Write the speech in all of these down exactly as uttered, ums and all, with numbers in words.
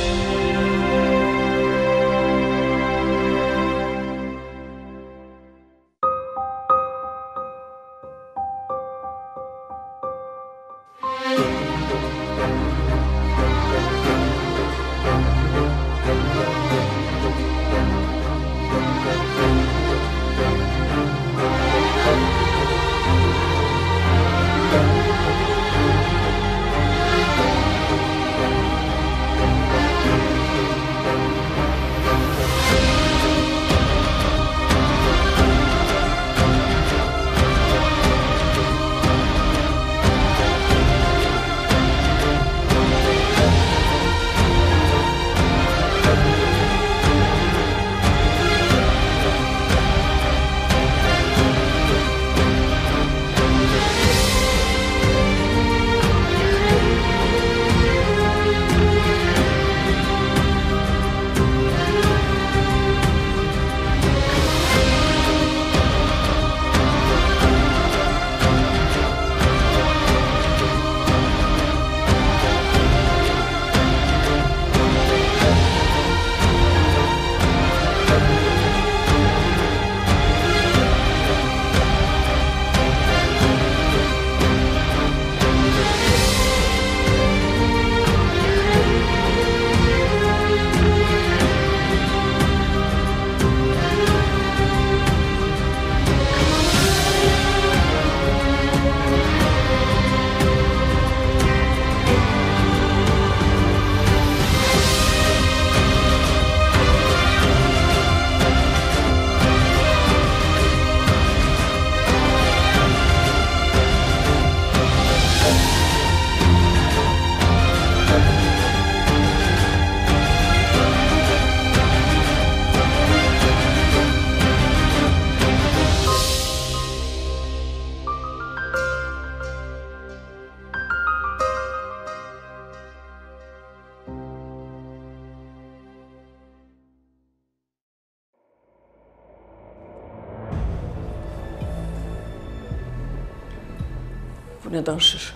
Bu ne danışır?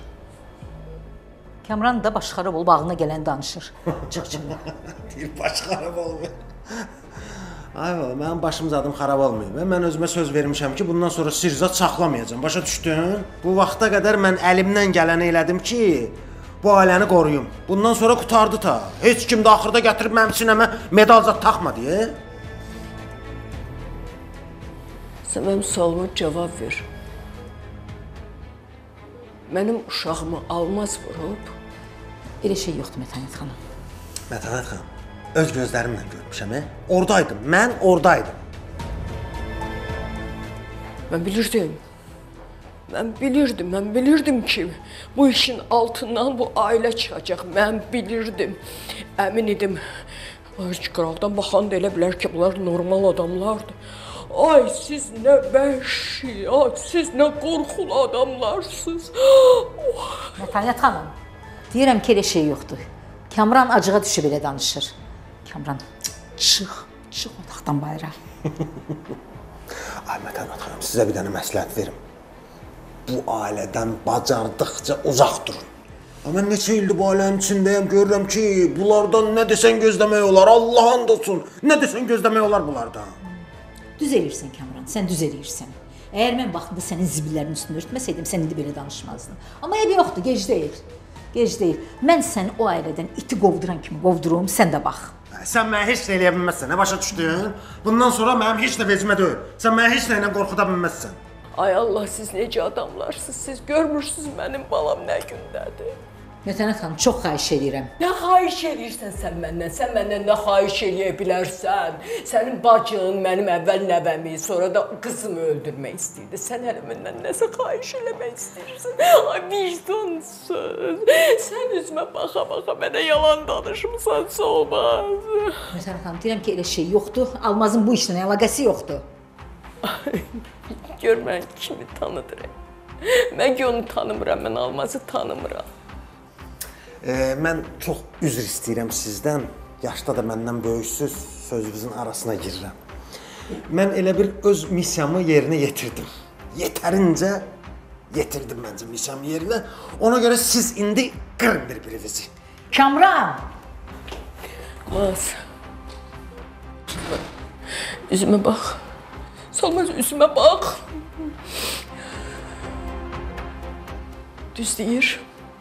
Kamran da Başxarabol bağına gələn danışır. Çıx-çıx. Deyir, Başxarabol mu? Ay valla, mənim başım zadım xarab olmayıb. Mən özümə söz vermişəm ki, bundan sonra sirzat saxlamayacağım. Başa düşdün? Bu vaxta qədər mən əlimdən gələni elədim ki, bu ailəni qoruyum. Bundan sonra qutardı ta. Heç kim də axırda gətirib mənim sinəmə medal zat taxma deyə. Sən mənim sualıma cavab ver. Mənim uşağımı almaz vurub. Elə şey yoxdur Mətanət xanım. Mətanət xanım, öz gözlərimlə görmüşəm, he? Oradaydım, mən oradaydım. Mən bilirdim. Mən bilirdim, mən bilirdim ki, bu işin altından bu ailə çıxacaq. Mən bilirdim, əmin idim. Ay, qıraqdan baxan da elə bilər ki, bunlar normal adamlardır. Ay, siz nə vəhşi, ay, siz nə qorxulu adamlarsınız. Mətanət xanım, deyirəm ki, elə şey yoxdur. Kamran acığa düşüb elə danışır. Kamran, çıx, çıx otaqdan bayıra. Ay, Mətanət xanım, sizə bir dənə məsləhət verim. Bu ailədən bacardıqca uzaq durun. Amma neçə ildir bu ailənin içindəyəm, görürəm ki, bunlardan nə desən gözləmək olar, Allah and olsun. Nə desən gözləmək olar bunlardan. Düz eləyirsən Kamran, sən düz eləyirsən. Əgər mən vaxtında sənin zibillərinin üstünü örtməsəydim, sən indi belə danışmazdın. Amma ev yoxdur, gec deyil. Gec deyil. Mən səni o ailədən iti qovduran kimi qovdurum, sən də bax. Sən mənə heç nə eləyə bilməzsən, nə başa düşdün? Bundan sonra mənim heç nə vecimə deyil. Sən mənə heç nə ilə qorxuda bilməzsən. Ay Allah, siz necə adamlarsınız, siz görmürsünüz mənim balam nə gündədir. Mətanət xanım, çox xahiş edirəm. Nə xahiş edirsən sən məndən? Sən məndən nə xahiş eləyə bilərsən? Sənin bacın mənim əvvəl nəvəmi, sonra da qızımı öldürmək istəyirdi. Sən hələ məndən nəsə xahiş eləmək istəyirsən? Ay, vicdansız. Sən üzümə baxa-baxa mənə yalan danışmısansa olmaz. Mətanət xanım, deyirəm ki, elə şey yoxdur. Almazın bu işlə əlaqəsi yoxdur. Ay, gör mən kimi tanıdırım. Mən ki onu tanımıram, mən Almazı tanımıram. Ee, mən çox üzr istəyirəm sizdən. Yaşda da məndən böyüksüz, sözünüzün arasına girirəm. Mən elə bir öz missiyamı yerinə yetirdim. Yetərincə yetirdim məncə missiyamı yerinə. Ona görə siz indi qırın bir-birinizi. Kamran! Solmaz. Üzüme bak. Solmaz, üzüme bak. Düz deyir.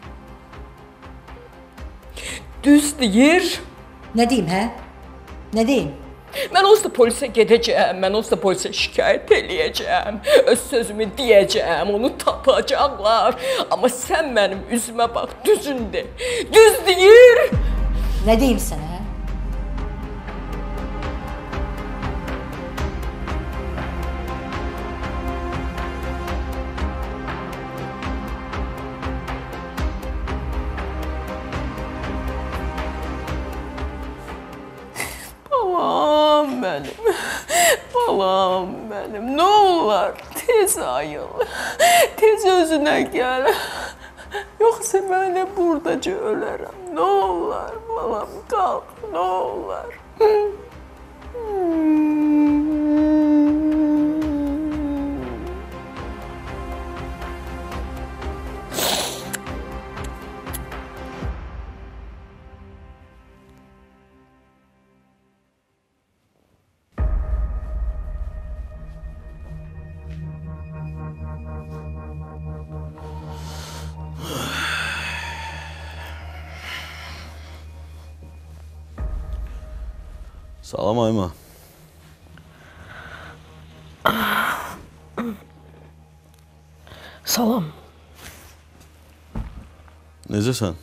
Düz deyir. Nə deyim, hə? Nə deyim? Mən onsuz da polisə gedəcəm, mən onsuz da polisə şikayət eləyəcəm, öz sözümü deyəcəm, onu tapacaqlar. Amma sən mənim üzümə bax, düzün de. Düz deyir. Nə deyim sənə, hə? Balam mənim, balam mənim, nə olar, tez ayıl, tez özünə gəl. Yoxsa mən də buradaca ölərəm, nə olar, balam, qalx, nə olar. Salam Ayma. Salam. Necəsən?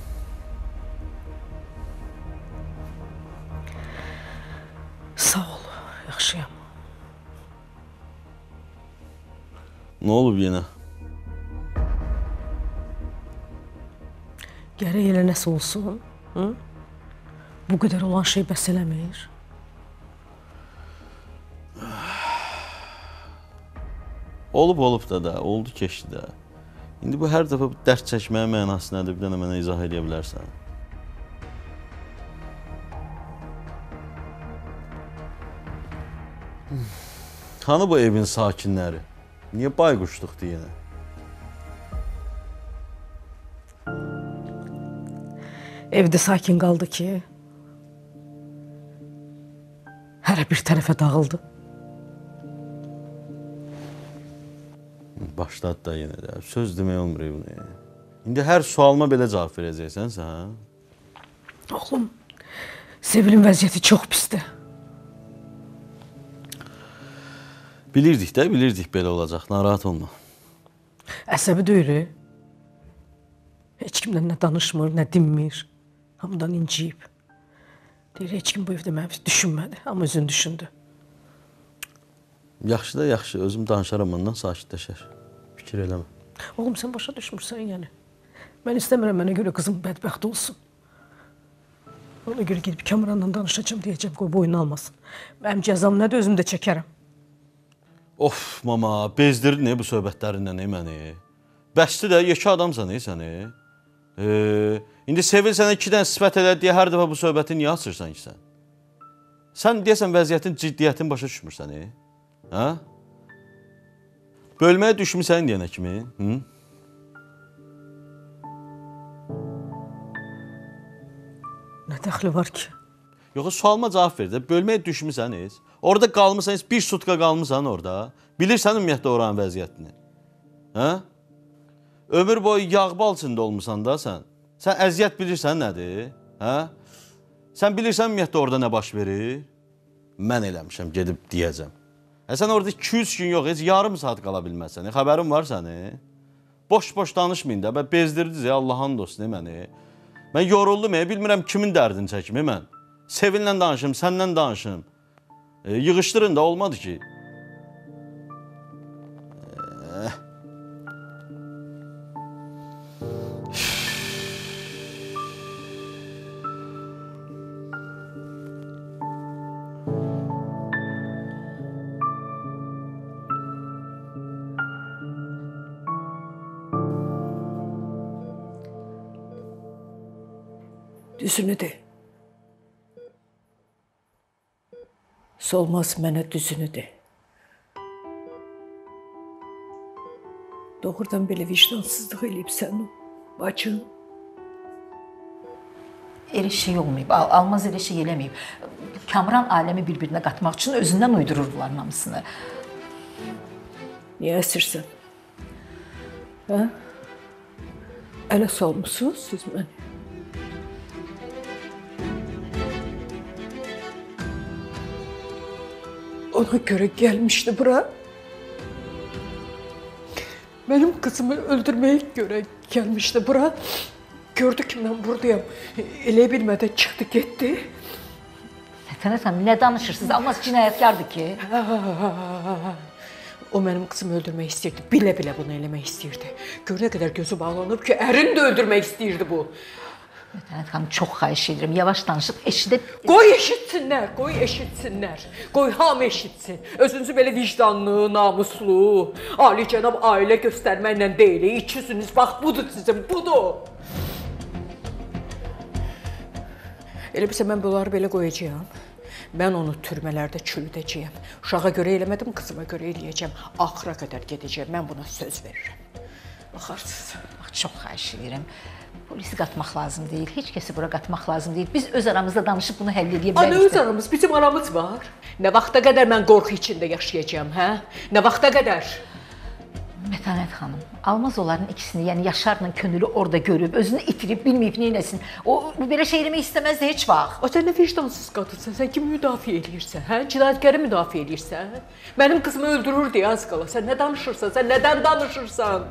Sağ ol, yaxşıyam. Nə olub yenə? Gərək elə nəsə olsun, hı? Bu qədər olan şey bəs eləmir. Olub olub da da, oldu keçdi də. İndi bu hər dəfə bu dərd çəkməyə mənası nədir? Bir dənə mənə izah edə bilərsən. Hanı bu evin sakinləri? Niyə bayquşluqdur yenə? Evdə sakin qaldı ki, hərə bir tərəfə dağıldı. Başladı da yenə də. Söz demək olmur evine. İndi hər sualıma belə cavab verəcəksən sən? Oğlum, Sevil'in vəziyyəti çox pisdir. Bilirdik də, bilirdik belə olacaq. Narahat olma. Əsəbi deyir. Heç kimdən nə danışmır, nə dinmir. Hamıdan inciyib. Deyir, heç kim bu evdə mənfi düşünmədi, amma özünü düşündü. Yaxşı da yaxşı, özüm danışaram ondan, sakitləşər. Fikir eləmə. Oğlum, sən başa düşmürsən yəni. Mən istəmirəm mənə görə qızım bədbəxt olsun. Ona görə gedib Kamranla danışacağım, deyəcəm, qoy boyunu almasın. Mənim cəzam nədir, özüm də çəkərəm. Of, mama, bezdirir ne bu söhbətlərindən məni? Bəsdir də, yekə adamsan ey səni. Ee, indi Sevil sənə iki dənə sifət elədi deyə hər dəfə bu söhbəti niyə açırsan ki sən? Sən deyəsən vəziyyətin ciddiyyətini başa düşmürsən ey? Hə? Bölməyə düşmüsən deyənə kimi? Hı? Nə dəxli var ki? Yoxsa sualıma cavab ver də, bölməyə düşmüsən heç? Orada qalmısan, heç bir sutka qalmısan orada. Bilirsən ümumiyyətlə oranın vəziyyətini. Hə? Ömür boyu yağ bal içində olmusan da sən. Sən əziyyət bilirsən nədir? Hə? Sən bilirsən ümumiyyətlə orada nə baş verir? Mən eləmişəm, gedib deyəcəm. Hə, sən orada iki üç gün yox, heç yarım saat qala bilməzsən. Xəbərin var səni? Boş-boş danışmayın da, bezdirdiniz ya, Allah'ın dostunu məni. Mən yoruldum, bilmirəm kimin dərdini çəkim mən. Sevillə danışım, səndən danışım. E, yığışdırın da, olmadı ki. Eh. Düzünü de. Solmaz mənə düzünü de. Doğrudan belə vicdansızlıq eləyib sən o, bacın. elə şey olmayıb, Al Almaz elə şey eləməyib. Kamran aləmi bir-birinə qatmaq üçün özündən uydurur bunların hamısını. Niyə əsirsən? Hə? Ələ salmısınız siz məni? Ona görə gəlmişdi bura. Benim kızımı öldürmeye göre gelmişti bura. Gördü ki ben buradayım. Elə bilmədən çıxdı getdi. Səfənət xanım, nə danışırsınız? Almaz cinayətkardır ki. O benim kızımı öldürmək istəyirdi. Bilə-bilə bunu eləmək istəyirdi. Gör nə qədər gözü bağlanıb ki, ərini də öldürmək istəyirdi bu. Səfənət xanım, çox xahiş edirəm. Yavaş danışıb eşidib... Qoy eşitsinlər, qoy eşitsinlər. Qoy hamı eşitsin. Özünüzü belə vicdanlı, namuslu, alicənab ailə göstərməklə deyil. İç yüzünüz, bax budur sizin, budur. Elə bilsə mən bunları belə qoyacağam. Mən onu türmələrdə çürüdəcəyəm. Uşağa görə eləmədim, qızıma görə eləyəcəm. Axıra qədər gedəcəm, mən buna söz verirəm. Baxarsınız. Bax, çox xahiş edirəm. Polisi qatmaq lazım deyil, heç kəsi bura qatmaq lazım deyil. Biz öz aramızda danışıb bunu həll edə bilərik. Ana, öz aramız, bizim aramız var. Nə vaxta qədər mən qorxu içində yaşayacağam, hə? Nə vaxta qədər? Mətanət xanım, Almaz onların ikisini, yəni Yaşarla Könülü orada görüb, özünü itirib, bilməyib neyləsin. O, belə şey eləmək istəməzdi heç vaxt. O, sən nə vicdansız qadınsan, sən kimi müdafiə edirsən, hə? Cinayətkarı müdafiə edirsən. Mənim qızımı öldürür deyə az qala. Sən nə danışırsan, sən nədən danışırsan?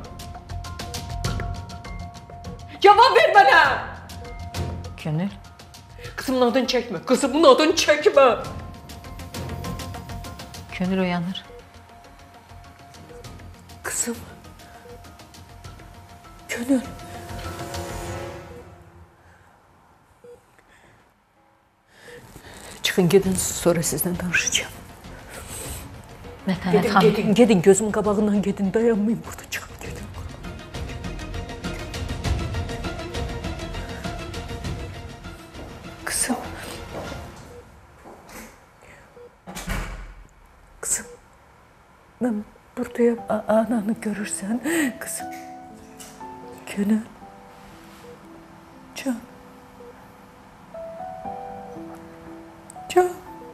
Cavab ver mənə! Könül? Qızımın adını çəkmə, qızımın adını çəkmə! Könül oyanır. Kızım. Könül. Çıxın, gedin, sonra sizdən danışacağım. Mətanət Gedin, xanım. gedin, gedin, gözümün qabağından gedin, dayanmayın burada, çıxın, gedin. Kızım. Kızım. Ben buradayım, A- ananı görürsen, kızım. Gönül. Can. Can.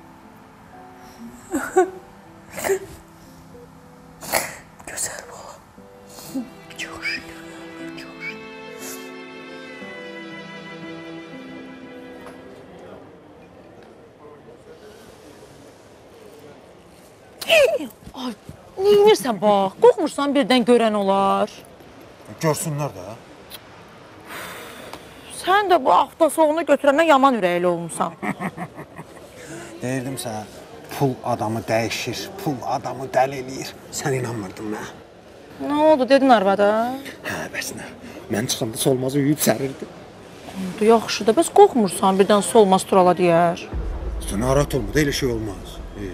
Güzel bala. Çok şükür, çok şükür. Ay, neyinirsən bax? Qorxmursan birdən görən olar. Görsünlər də. Sən də bu avtosoğunu götürəndən yaman ürəkli olmusan. Deyirdim sənə, pul adamı dəyişir, pul adamı dəli eləyir. Sən inanmırdın mənə. Nə oldu, dedin arvada? Hə, bəs nə? Mən çıxanda solmazı yuyub sərirdi. Oldu, yaxşıdır. Bəs qorxmursan birdən solmaz turala deyər. Sən narahat olma, da elə şey olmaz. E,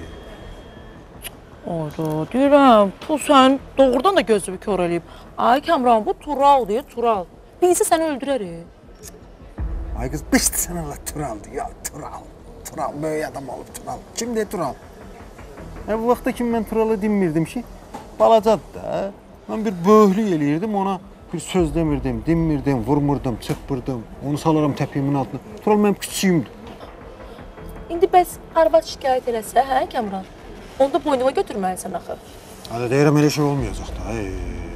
Oldu, deyirəm, pul sən doğrudan da gözünü kör eləyib. Ay Kamran, bu Tural deyir, Tural. Bilsə səni öldürərik. Ay qız, beşdi sən Allah Turaldı. Ya Tural, Tural, böyük adam olub Tural. Kimdir Tural? Hə, bu vaxtda kimi mən Turalı dinmirdim ki, balacadır da. Mən bir böyüklük eləyirdim, ona bir söz demirdim, dinmirdim, vurmurdum, çırpırdım. Onu salaram təpiyimin altına. Tural mənim küçüyümdür. İndi bəs arvad şikayət eləsə, hə Kamran? Onu da boynuma götürməlisən axı. Hələ deyirəm, elə şey olmayacaq da. Ey.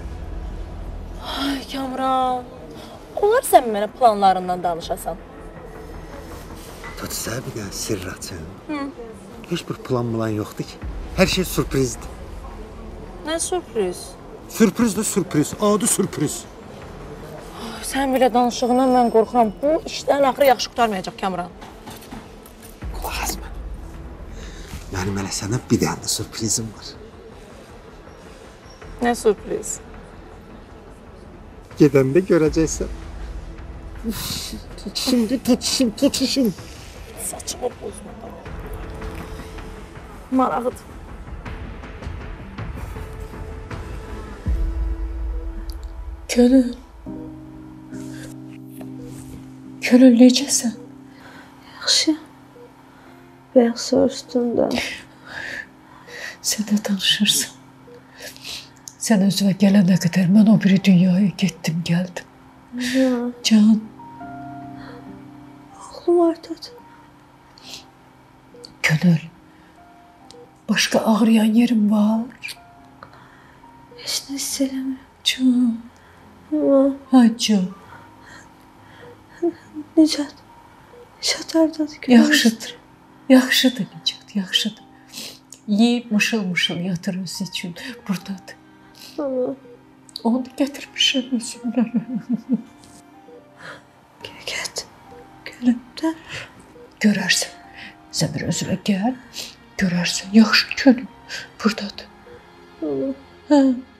Ay Kamran, olar sən mənə planlarından danışasan. Tut sənə bir dənə sirr açım. Hı. Heç bir plan plan yoxdur ki. Hər şey sürprizdir. Nə sürpriz? Sürpriz də sürpriz, adı sürpriz. Sən belə danışığından mən qorxuram. Bu işlərin axırı yaxşı qurtarmayacaq Kamran. Qulaq asma. Mənim hələ sənə bir dənə də sürprizim var. Nə sürpriz? Gedəndə görəcəksən. Şimdi tutuşum, tutuşum. Saçımı bozma. Maraqlıdır. Könül. Könül necəsən? Yaxşı. Bəyək soruşdun Sən də danışırsan. Sən özünə gələnə qədər mən o biri dünyaya getdim, gəldim. Ya. Can. oğlum oradadır. Könül, başka ağrıyan yerim var. Heç nə hiss eləmirəm. Can, Ama ay can, Nicat, Nicat hardadır? yaxşıdır. Yaxşıdır Nicat, yaxşıdır. Yeyib mışıl-mışıl yatır özü üçün buradadır. Ama Onu gətirmişəm özümlə. get. Gəlimdə görərsən. Sən bir özünə gəl, görərsən. Yaxşı könül buradadır. Ama Hə,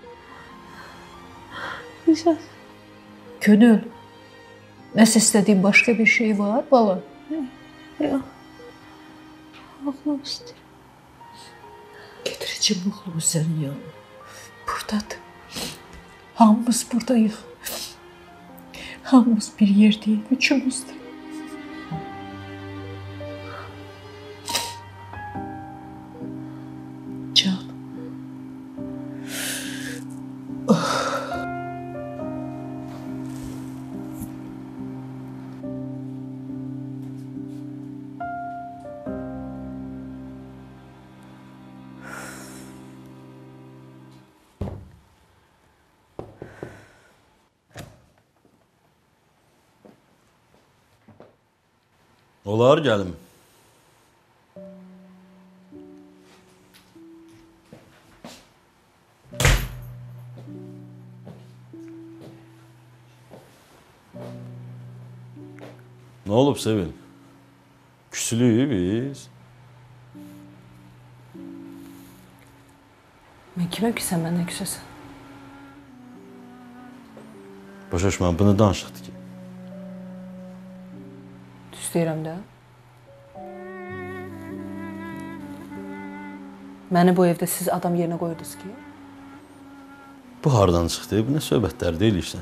Nicat, könül. Nəsə istədiyin başqa bir şey var, bala? yox. Ağlam istəyir. Getirəcəm oğlumu sənin yanına. Buradadır. Hamımız buradayıq. Hamımız bir yerdəyik, üçümüz də. Can. Olar gəlim. Nə olub Sevil? Küsülüyük biz. Mən kimə küsən, mənə küsəsən? Başa düşməm, bunu danışıqdı ki. Düz deyirəm də. Məni bu evdə siz adam yerinə qoyurdunuz ki? Bu hardan çıxdı? Bu nə söhbətlər deyilirsən?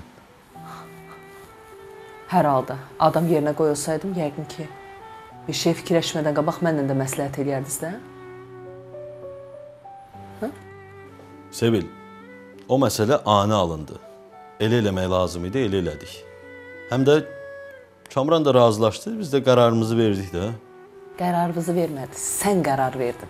Hər halda adam yerinə qoyulsaydım, yəqin ki, bir şey fikirləşmədən qabaq mənlə də məsləhət eləyərdiniz də. Sevil, o məsələ ani alındı. Elə eləmək lazım idi, elə elədik. Həm də Kamran da razılaşdı, biz də qərarımızı verdik də. Qərarınızı vermədi, sən qərar verdin.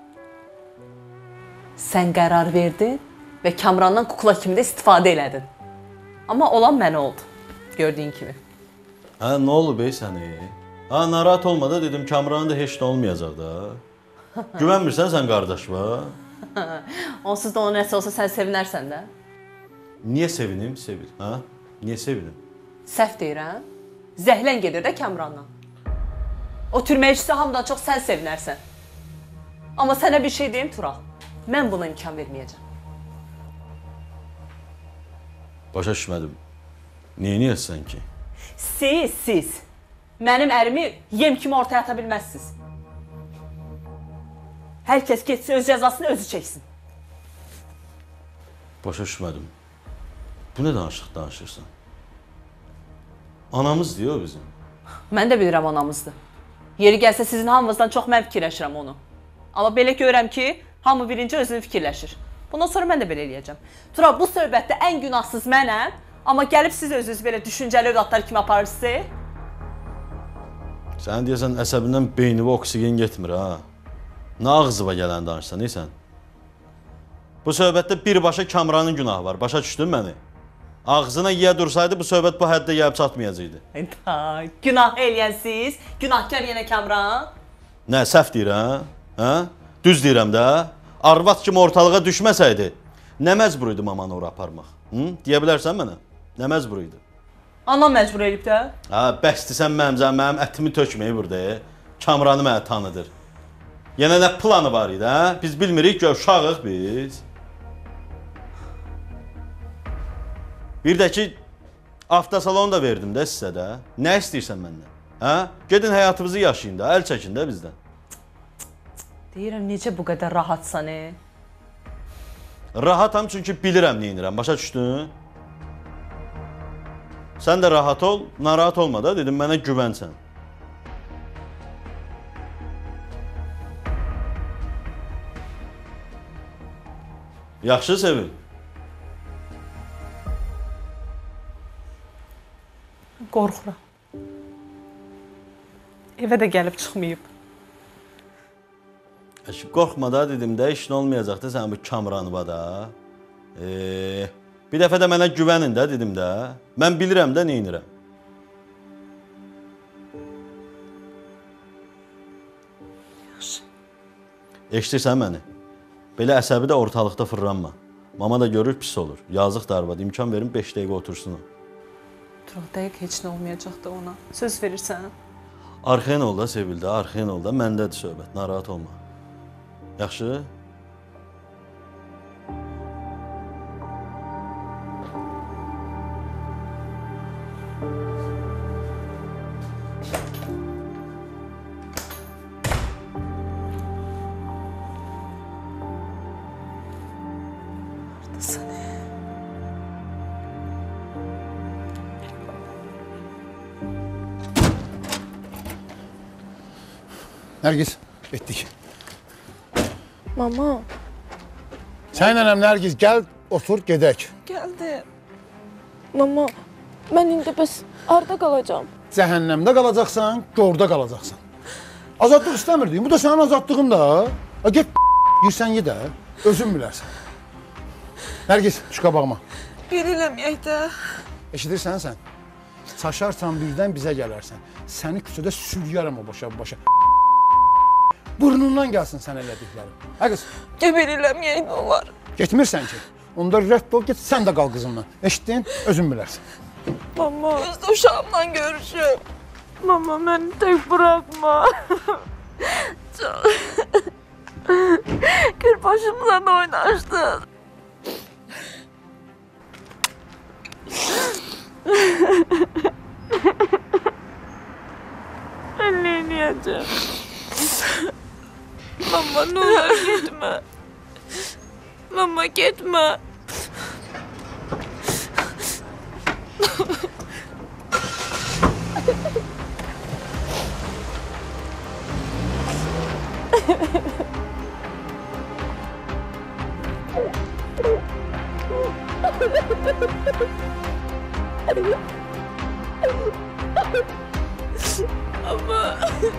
Sən qərar verdin və Kamrandan kukla kimi də istifadə elədin. Amma olan mənə oldu, gördüyün kimi. Hə, nə olub ey səni? Ha, narahat olma da dedim, Kamranın da heç nə olmayacaq da. Güvənmirsən sən qardaşıma? Onsuz da ona nəsə olsa sən sevinərsən də. Niyə sevinim, Sevil? Ha? Niyə sevinim? Səhv deyirəm. Zəhlən gedir də Kamrandan. O türməyicisi hamıdan çox sən sevinərsən. Amma sənə bir şey deyim Tural. Mən buna imkan verməyəcəm. Başa düşmədim. Niyə niyəsən ki? Siz, siz mənim ərimi yem kimi ortaya ata bilməzsiniz. Hər kəs getsin, öz cəzasını özü çəksin. Başa düşmədim. Bu nə danışıq danışırsan? Anamız deyir o bizim. Mən də bilirəm anamızdır. Yeri gəlsə sizin hamınızdan çox mən fikirləşirəm onu. Amma belə görürəm ki, hamı birinci özünü fikirləşir. Bundan sonra mən də belə eləyəcəm. Tural, bu söhbətdə ən günahsız mənəm, amma gəlib siz özünüz belə düşüncəli övladlar kimi aparırsınız. Sən deyəsən əsəbindən beynivə oksigen getmir ha. Nə ağzıva gələn danışsan, neysən? Bu söhbətdə birbaşa Kamranın günahı var, başa düşdün məni? Ağzına yiyə dursaydı bu söhbət bu həddə gəlib çatmayacaqdı. Ha, günah eləyən siz, günahkar yenə Kamran. Nə, səhv deyirəm? Hə? Düz deyirəm də. Arvad kimi ortalığa düşməsəydi, nə məcbur idi mamanı ora aparmaq? Hı? Deyə bilərsən mənə? Nə məcbur idi? Anam məcbur eləyib də. Ha, bəsdirsən mənim, mənim ətimi tökməyi burada. Kamranı mənə tanıdır. Yenə nə planı var idi, hə? Biz bilmirik ki, uşağıq biz. Bir də ki, avtosalonu da verdim də sizə də. Nə istəyirsən məndən? Hə? Gedin həyatınızı yaşayın da, əl çəkin də bizdən. Deyirəm, necə bu qədər rahatsan, e? Rahatam çünki bilirəm nə edirəm, başa düşdün? Sən də rahat ol, narahat olma da, dedim, mənə güvənsən. Yaxşı Sevil. Qorxuram. Evə də gəlib çıxmayıb. Əşi, qorxma da dedim də, işin olmayacaq da sən bu Kamranıva da. Eee, bir dəfə də mənə güvənin də dedim də. Mən bilirəm də neynirəm. Yaxşı. Eşidirsən məni? Belə əsəbi də ortalıqda fırlanma. Mama da görür, pis olur. Yazıq da arvad, imkan verin beş dəqiqə otursun o. Turab, dəqiq heç nə olmayacaq da ona. Söz verirsən? Arxayan ol da Sevildə, arxayan ol da. Məndədir söhbət, narahat olma. Yaxşı? Nərgiz, etdik. Mama, Sənin nənəm Nərgiz, gəl, otur, gedək. gəldi. Mama, mən indi bəs harda qalacağam? Cəhənnəmdə qalacaqsan, gorda qalacaqsan. Azadlıq istəmirdik, bu da sənin azadlığın da. Ha, get, yirsən ye də, özün bilərsən. Nərgiz, şu qabağıma. Bilirəm də. Eşidirsən sən? Çaşarsan birdən bizə gələrsən. Səni küçədə sürüyərəm o başa başa. Burnundan gəlsin sən elədiklərim. Hə qız? Bilirəm olar. Getmirsən ki. Onda rədd ol, get sən də qal qızımla. Eşitdin? Özün bilərsən. Mama, öz uşağımla görüşüm. Mama, məni tək bırakma. Çok. Gül başımla da oynaşdın. Ben ne diyeceğim? Mama, ne olur gitme. Mama, gitme. Ama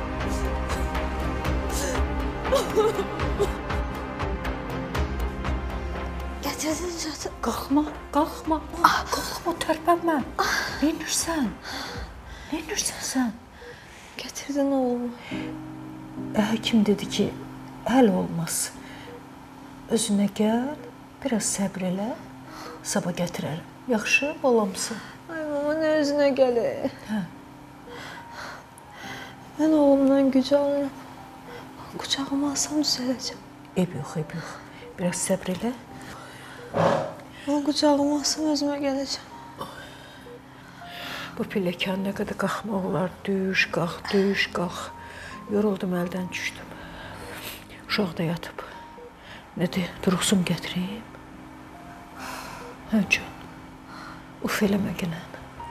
getirdin zaten. Qalxma, qalxma, qalxma, tərpənmə. Neynirsən? Neynirsən sən? Getirdin oğlumu. Həkim dedi ki, həll olmaz. Özünə gəl, biraz səbr elə, sabah gətirərəm. Yaxşı, balamsın. Ay mama, ne özüne gəlir. Hə. Ben oğlumdan güc alıram. Kucağıma alsam düzələcəm. Ev yox, ev yox. Biraz səbr elə. Onu kucağıma alsam özüme gələcəm. Bu pilləkən nə qədər qalxmaq olar, düş, qalx, düş, qalx. Yoruldum, əldən düşdüm. Uşaq da yatıb. Nədir, duruxsum gətireyim? Hə, can. Uf eləmə gələn.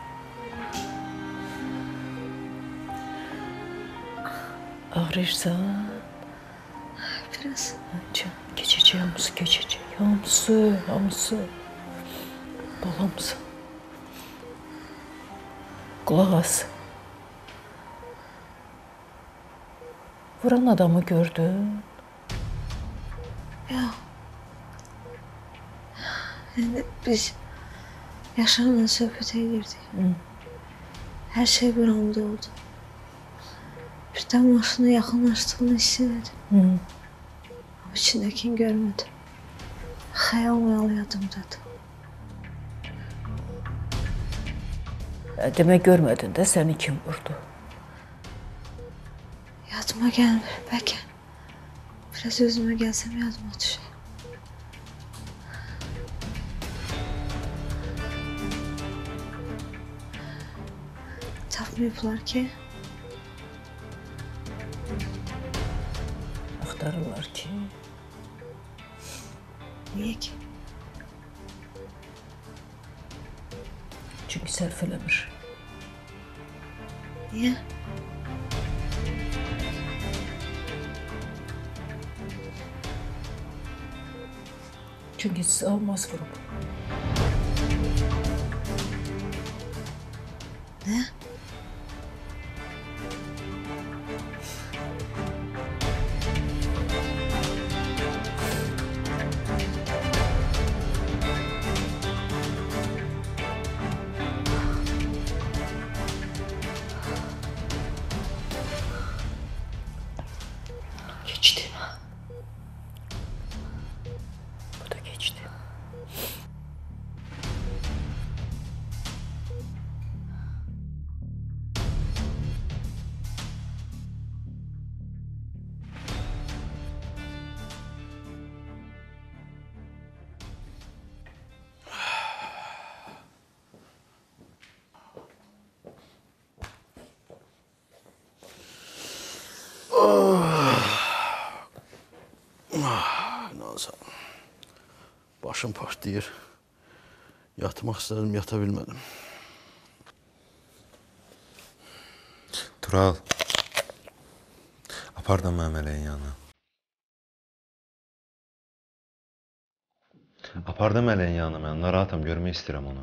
Ağrıyırsan? Biraz. Hə, can. Keçəcək hamısı, keçəcək. Hamısı, hamısı. Balamsın. Qulaq as. Vuran adamı gördün? Ya. Yani biz Yaşar'la söhbət edirdik. Her şey bir anda oldu. Birdən maşına yaxınlaşdığını hiss elədim. Hı. Ama içindəkini görmədim. Xəyal məyal yadımdadır. Demək görmədin də səni kim vurdu? Yadıma gəlmir, bəlkə. Biraz özümə gəlsəm yadıma düşər. Tapmayıblar ki. Axtarırlar ki. Niyə ki? Çünki sərf eləmir. Niyə? Çünki almaz vurub. Nə? başım partlayır. Yatmaq istədim, yata bilmədim. Tural. Apar da mənim Mələyin yanına. Apar da Mələyin yanına, mən narahatam, görmək istəyirəm onu.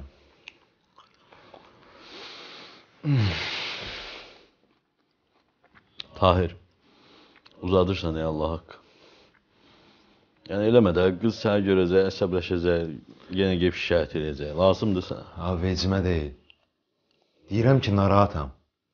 Tahir, uzadırsan ey Allah haqqı. Yəni eləmə də, qız səni görəcək, əsəbləşəcək, yenə gəlib şikayət edəcək. Lazımdır sənə. Ha, vecimə deyil. Deyirəm ki, narahatam.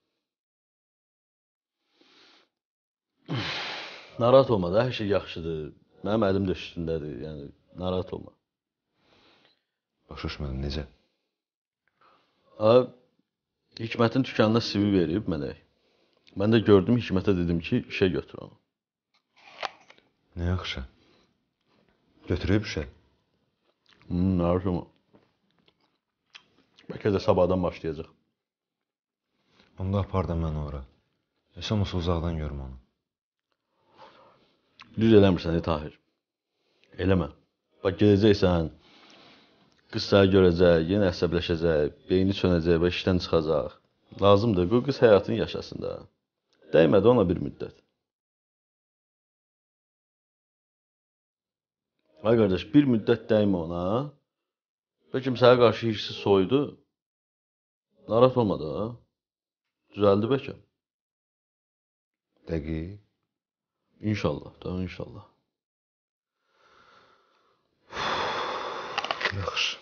Narahat olma da, hər şey yaxşıdır. Mənim əlim də üstündədir, yəni narahat olma. Başa düşmədim, necə? Ha, Hikmətin dükanına C V verib mənə. Mən də gördüm, Hikmətə dedim ki, işə götür onu. Nə yaxşı. Götürüb işə. Hmm, narahat olma. Bəlkə də sabahdan başlayacaq. Onda apar da məni ora. Heç olmasa uzaqdan görüm onu. Düz eləmirsən, ey Tahir. Eləmə. Bax, gedəcəksən, qız səni görəcək, yenə əsəbləşəcək, beyni sönəcək və işdən çıxacaq. Lazımdır, qoy qız həyatını yaşasın da. Dəymədi ona bir müddət. Ay qardaş, bir müddət dəymə ona. Bəlkə sənə qarşı hirsi soydu. Narahat olma da. Düzəldi bəlkə. Dəqiq. İnşallah, da inşallah. Yaxşı.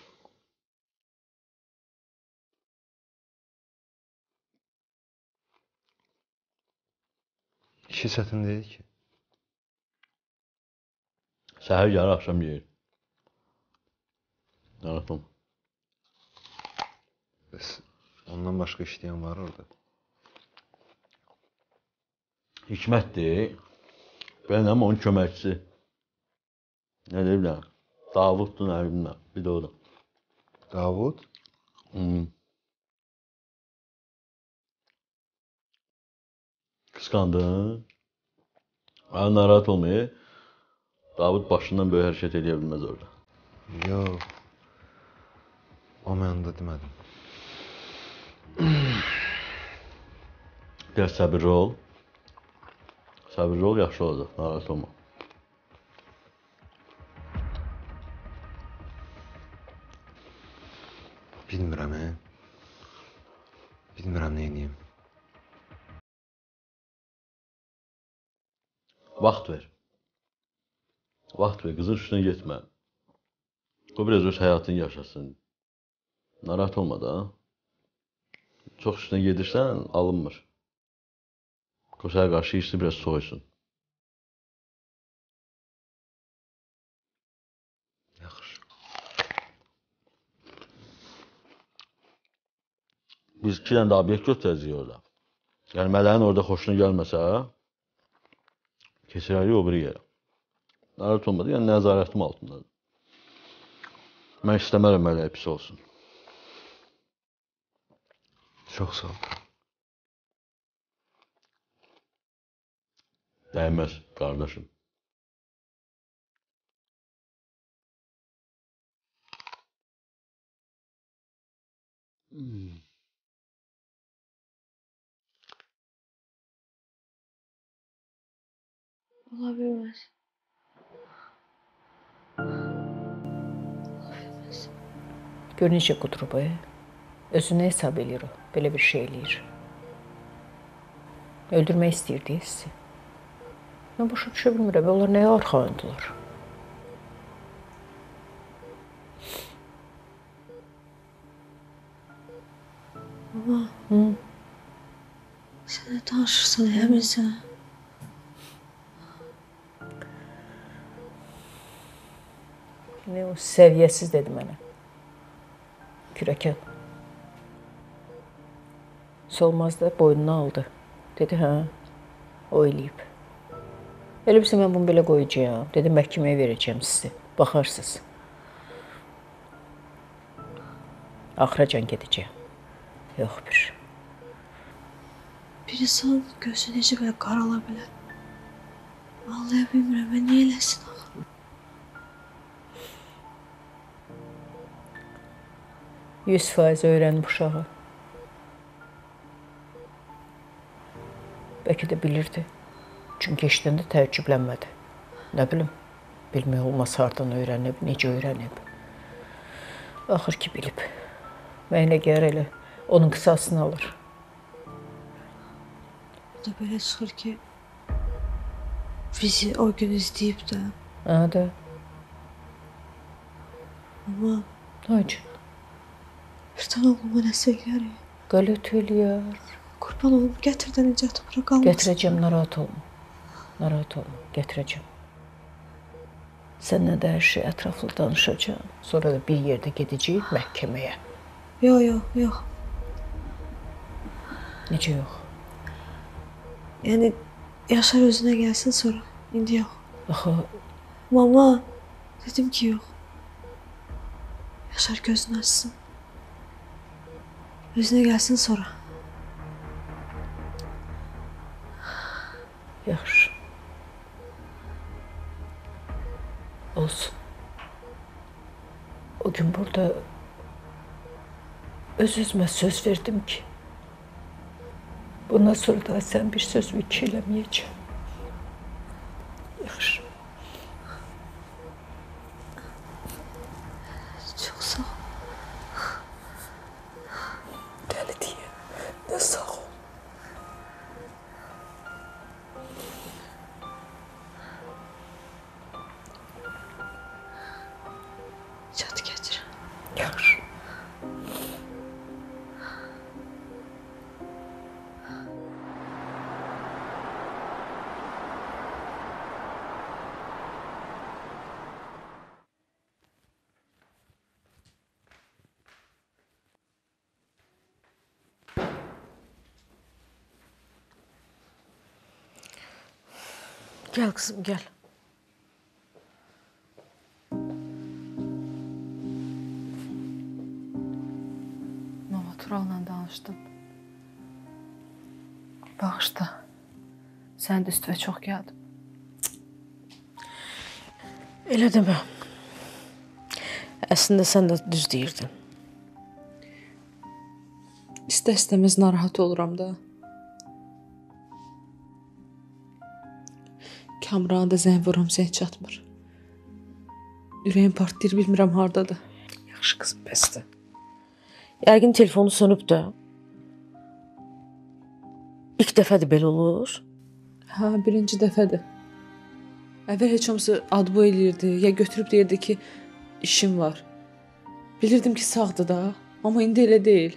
İşi çətin deyil ki. Səhər yarı axşam yeyir. Narahat olma. Bəs ondan başqa işləyən var orada. Hikmətdir. Benim onun köməkçisi. Nə deyirlər? Davuddur, nə bilməm. Bir də o da. Davud? Hmm. Qıskandın. Ay, narahat olmayı. Davud başından böyük hərəkət edə bilməz orada. Yox. O mənimdə demədim. Biraz səbirli ol. Səbirli ol, yaxşı olacaq. Narahat olma. Bilmirəm, he. Bilmirəm nə edeyim. Vaxt ver. Vaxt ver, qızın üstünə getmə. O biraz öz həyatını yaşasın. Narahat olma da. Çox üstünə gedirsən, alınmır. Qoşaya qarşı işini biraz soysun. Yaxşı. Biz iki dənə də obyekt götürəcəyik orada. Yəni mələyin orada xoşuna gəlməsə, keçirərik o biri yerə. Narahat olmadı, yəni nəzarətim altındadır. Mən istəmərəm mələyə pis olsun. Çox sağ ol. Dəyməz, qardaşım. Hmm. Ola bilməz. Gör necə qudurub, e? Özünü hesab eləyir o, belə bir şey eləyir. Öldürmək istəyirdi sizi. Mən başa düşə bilmirəm, onlar nəyə arxayındılar? Baba, hı? Sən də danışırsan, həminsən. Ne o səviyyəsiz dedi mənə. Kürəkən. Solmazda boynuna aldı. Dedi, hə, o eləyib. Elə bilsə mən bunu belə qoyacağım. Dedi, məhkəməyə verəcəm sizi. Baxarsınız. Axıracan gedəcəyim. Yox bir. Bir insan gözü necə belə qarala bilər? Anlaya bilmirəm, mən niyə eləsin axı? yüz faiz öyrənib uşağı. Bəlkə də bilirdi. Çünki eşidəndə təəccüblənmədi. Nə bilim, bilmək olmaz hardan öyrənib, necə öyrənib. Axır ki, bilib. Mənə gəlir elə, onun qısasını alır. Bu da belə çıxır ki, bizi o gün izləyib də. Hə də. Amma Nə üçün? birdən oğluma nəsə eləyər. Qələt eləyər. Qurban olum, gətir də Nicatı bura qalmasın. Gətirəcəm, narahat olma. Narahat olma, gətirəcəm. Səndən də hər şey ətraflı danışacağım. Sonra da bir yerdə gedəcəyik məhkəməyə. Yox, yox, yox. Necə yox? Yəni, Yaşar özünə gəlsin sonra. İndi yox. Axı, Mama, dedim ki yox. Yaşar gözünü açsın. Özünə gəlsin sonra. yaxşı. Olsun. O gün burada öz-özümə söz verdim ki, bundan sonra da sən bir söz iki eləməyəcəm. Yaxşı. Çox sağ ol. Dəli deyə, nə sağ ol. Nicatı gətir. Yaxşı. Gel kızım gel. Mama Tural'la danışdım. Bağışla. Sən də üstüvə çox gəldim. Elə demə. Əslində sən də düz deyirdin. İstər-istəməz narahat oluram da. Kamrana da zəng vuram, zəng çatmır. Ürəyim partlayır, bilmirəm hardadır. Yaxşı qızım, bəsdir. Yəqin telefonu sönüb də. İlk dəfədir belə olur. Hə, birinci dəfədir. Əvvəl heç olmasa adbu eləyirdi, ya götürüb deyirdi ki, işim var. Bilirdim ki, sağdır da, amma indi elə deyil.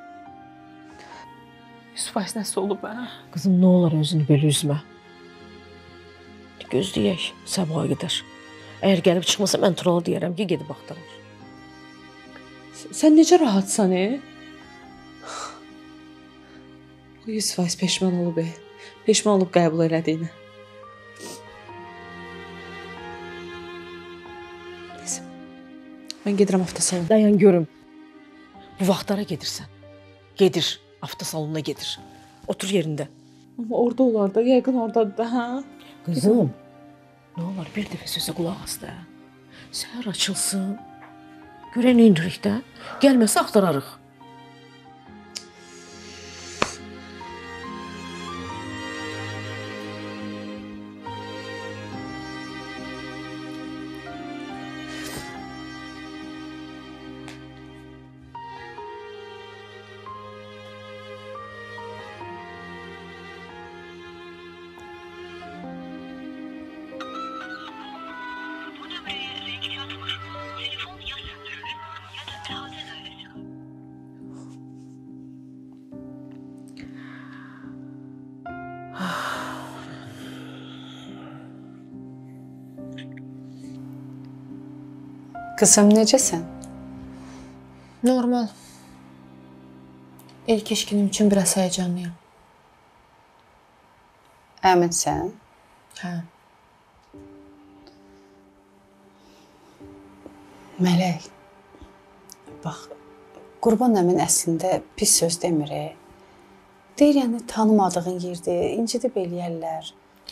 yüz faiz nəsə olub hə? Qızım, nə olar özünü belə üzmə. Gözləyək, sabaha qədər. Əgər gəlib çıxmasa, mən Turala deyərəm ki, gedib axtarır. Sən necə rahatsan, e? yüz faiz peşman olub, e. Peşman olub qəbul elədiyinə. Neyse. Mən gedirəm avtosalona. Dayan görüm. Bu vaxtlara gedirsən. Gedir, avtosalonuna gedir. Otur yerində. Amma orada olar da, yəqin oradadır da, hə? Qızım, nə olar bir dəfə sözə qulaq as da. Səhər açılsın. Görən indirik də. Gəlməsə axtararıq. Qızım, necəsən? Normal. İlk iş günüm üçün biraz həyəcanlıyam. Əminsən? Hə. Mələk, bax, Qurban əmin əslində pis söz demir. Deyir, yəni tanımadığın yerdir, incidib eləyərlər.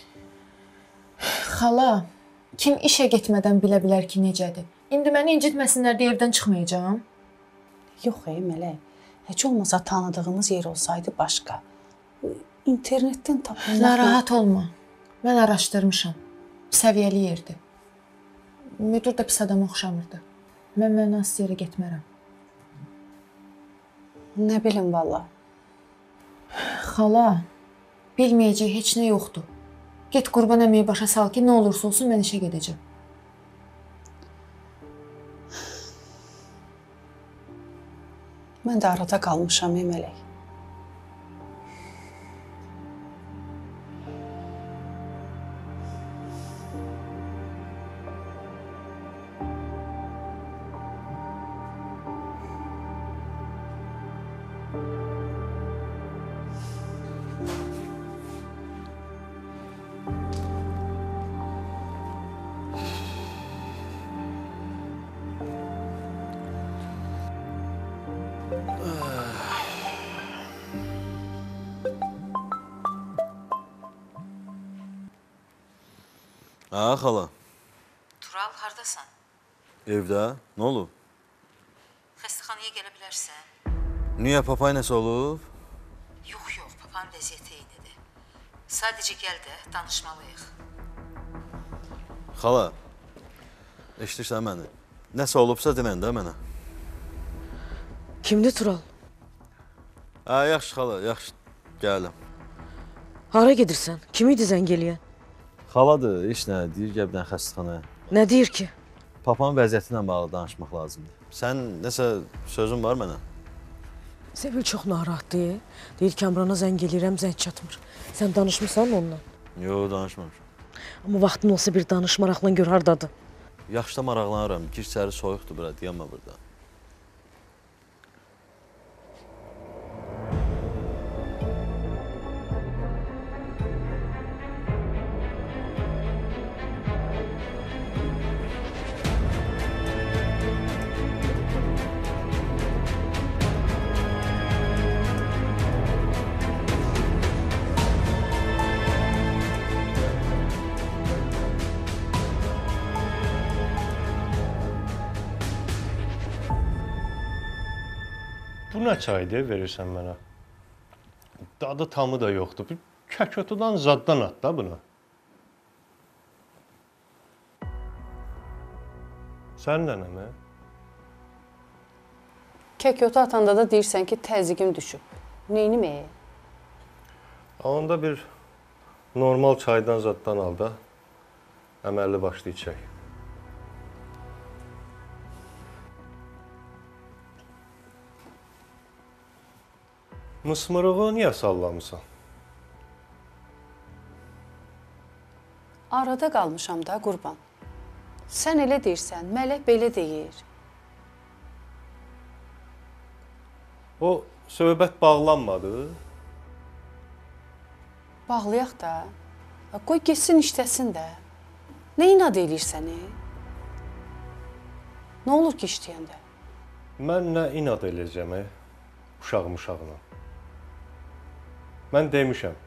Xala, kim işə getmədən bilə bilər ki, necədir? İndi məni incitməsinlər deyə evdən çıxmayacağam. Yox, ey Mələk. Heç olmasa tanıdığımız yer olsaydı başqa. İnternetdən tapılmaq... Narahat olma. Mən araşdırmışam. Səviyyəli yerdir. Müdür də pis adama oxşamırdı. Mən mənasız yerə getmərəm. Nə bilim valla. Xala, bilməyəcək heç nə yoxdur. Get Qurban əmiyə başa sal ki, nə olursa olsun mən işə gedəcəm. Mən də arada qalmışam, ey Mələk. Ha, xala. Tural, hardasan? Evdə. Nə olub? Xəstəxanaya gələ bilərsən? Niyə, papay nəsə olub? Yox, yox, papanın vəziyyəti eynidir. Sadəcə gəl də, danışmalıyıq. Xala, eşitirsən məni? Nəsə olubsa denən də mənə. Kimdir Tural? Ha, yaxşı xala, yaxşı. Gəlim. Hara gedirsən? Kim idi zəng eləyən? Xaladır, heç nə, deyir gəbdən xəstəxanaya. Nə deyir ki? Papanın vəziyyəti ilə bağlı danışmaq lazımdır. Sən nəsə sözün var mənə? Sevil çox narahatdır. Deyir Kamrana zəng eləyirəm, zəng çatmır. Sən danışmısan onunla? Yox, danışmamışam. Amma vaxtın olsa bir danış, maraqlan gör hardadır. Yaxşı da maraqlanıram. Gir içəri soyuqdur bura, deyəmə burada. Bu nə çaydır verirsən mənə? Dadı tamı da yoxdur. Bir kəkötüdən zaddan at da bunu. Sən nənəmi? Kəkötü atanda da deyirsən ki, təzyiqim düşüb. Neynim e? Onda bir normal çaydan zaddan al da əməlli başlı içək. Mısmırığı niyə sallamısan? Arada qalmışam da Qurban. Sən elə deyirsən, Mələk belə deyir. O söhbət bağlanmadı. Bağlayaq da. Qoy geçsin işləsin də. Nə inad eləyirsən? Nə olur ki işləyəndə? Mən nə inad eləyəcəm, uşağım uşağına. Mən demişəm,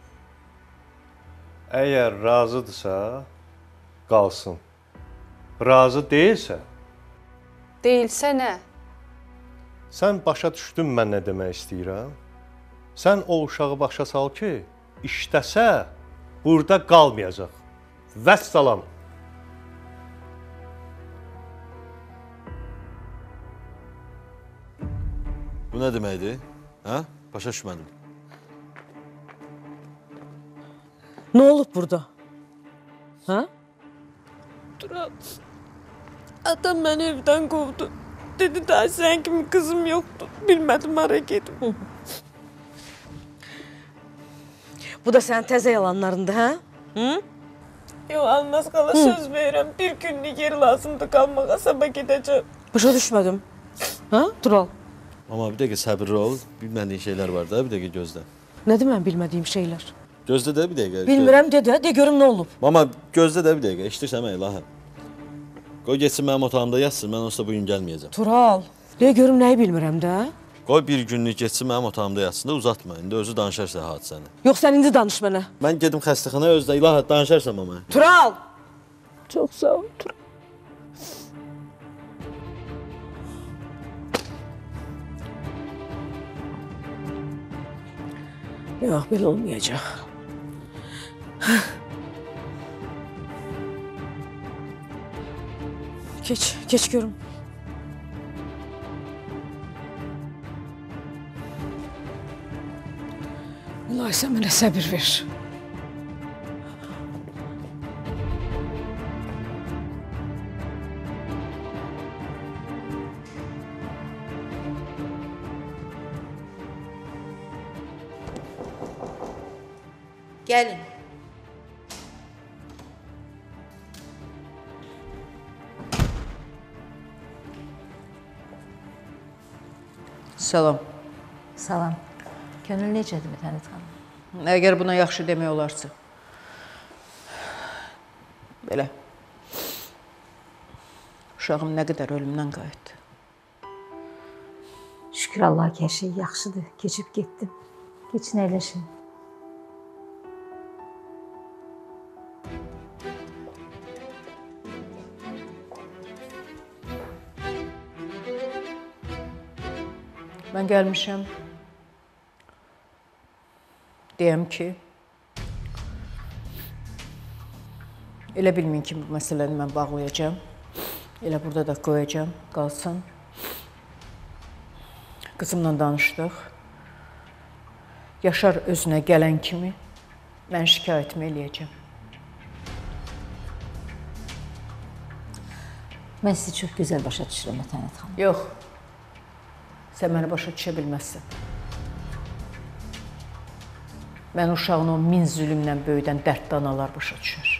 əgər razıdırsa, qalsın. Razı deyilsə... Deyilsə nə? Sən başa düşdün mən nə demək istəyirəm? Sən o uşağı başa sal ki, işləsə, burada qalmayacaq. Vəssalam. Bu nə deməkdir? Hə? Başa düşmədim. Nə olub burada? Hə? Tural, atam məni evdən qovdu. Dedi, daha sən kimi qızım yoxdur. Bilmədim, hara gedim. Bu da sənin təzə yalanlarındır, hə? Hı? Yox, Alnaz xala söz verirəm. Bir günlük yer lazımdır qalmağa, sabah gedəcəm. Başa düşmədim. Hə, Tural? Amma bir dəqiqə səbirli ol. Bilmədiyin şeylər var da, bir dəqiqə gözlə. Nədir mən bilmədiyim şeylər? Gözlə də bir dəqiqə. Bilmirəm, de də, de görüm nə olub. Amma gözlə də bir dəqiqə, eşitirsən mən ilahə. Qoy geçsin mənim otağımda yatsın, mən onsuz da bugün gəlməyəcəm. Tural, de görüm nəyi bilmirəm də. Qoy bir günlük geçsin mənim otağımda yatsın da uzatma, indi özü danışarsa hadisəni. Yox, sən indi danış mənə. Mən gedim xəstəxanaya özdə ilahə danışarsan mənə. Tural! Çox sağ ol, Tural. Yox, belə olmayacaq. Keç, keç görüm. Allah sən mənə səbir ver. Gəlin. Salam. Salam. Könül necədir Mətənət xanım? Əgər buna yaxşı demək olarsa. Belə. Uşağım nə qədər ölümdən qayıtdı. Şükür Allah ki, hər şey yaxşıdır. Keçib getdim. Keçin əyləşin. Mən gəlmişəm. Deyəm ki, elə bilməyin ki, bu məsələni mən bağlayacağım. Elə burada da qoyacağım, qalsın. Qızımla danışdıq. Yaşar özünə gələn kimi mən şikayətimi eləyəcəm. Mən sizi çox gözəl başa düşürəm Mətənət xanım. Yox, sən məni başa düşə bilməzsən. Mən uşağını o min zülümlə böyüdən dərdli analar başa düşür.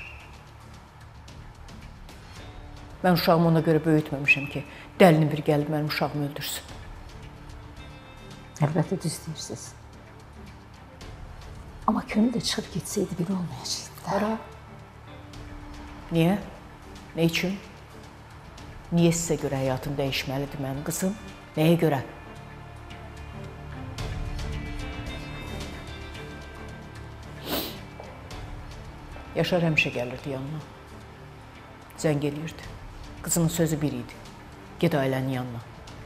Mən uşağımı ona görə böyütməmişəm ki, dəlini bir gəlib mənim uşağımı öldürsün. Əlbəttə düz deyirsiniz. Amma könül də çıxıb getsəydi belə olmayacaqdı. Hara? Niyə? Nə üçün? Niyə sizə görə həyatım dəyişməlidir mənim qızım? Nəyə görə? Yaşar həmişə gəlirdi yanına. Zəng eləyirdi. Qızının sözü bir idi. Ged ailənin yanına.